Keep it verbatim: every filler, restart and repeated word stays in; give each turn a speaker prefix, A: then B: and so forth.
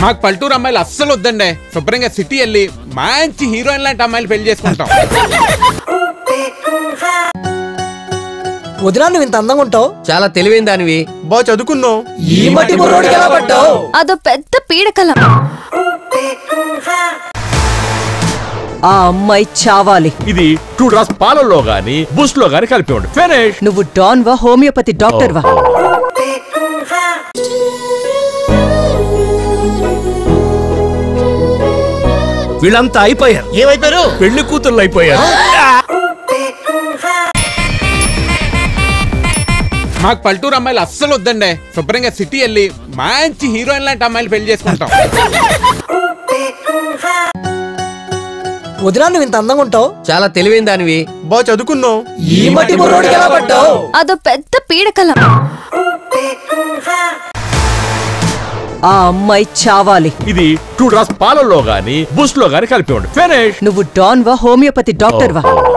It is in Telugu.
A: మాకు పల్లెటూరు అమ్మాయిలు అస్సలు వద్దండి. శుభ్రంగా సిటీ వెళ్ళి మంచి హీరోయిన్ లాంటి అమ్మాయిలు పెళ్లి చేసుకుంటాం.
B: వదినా నువ్వు ఇంత అందంగా ఉంటావు,
C: చాలా తెలివైన దానివి,
D: బాగా చదువుకున్నావు,
B: ఈ మట్టి బుర్రోడికి ఎలా పట్టావు?
E: అదో పెద్ద పీడకల.
F: ఆ అమ్మాయి చావాలి.
G: ఇది టూ డ్రాస్ పాలల్లో గానీ బూస్ట్ లో గానీ కలిపి ఉండు. ఫినిష్.
F: నువ్వు డాన్ వా హోమియోపతి డాక్టర్ వా?
G: వీళ్ళంతా అయిపోయారు.
D: ఏమైపోయారు?
G: పెళ్లి కూతుర్లు అయిపోయారు.
A: మాకు పల్లెటూరు అమ్మాయిలు అస్సలు వద్దండి. శుభ్రంగా సిటీ వెళ్ళి మంచి హీరోయిన్ లాంటి అమ్మాయిలు పెళ్లి చేసుకుంటాం.
B: వదినా నువ్వు ఇంత అందంగా ఉంటావు,
C: చాలా తెలివైన దానివి,
D: బాగా చదువుకున్నావు,
B: ఈ మట్టి బుర్రోడికి ఎలా పట్టావు?
E: అదో పెద్ద పీడకల.
F: ఆ అమ్మాయి చావాలి.
G: ఇది టూ డ్రాస్ పాలల్లో గానీ బూస్ట్ లో గానీ కలిపి ఉండు. ఫినిష్.
F: నువ్వు డాన్ వా హోమియోపతి డాక్టర్ వా?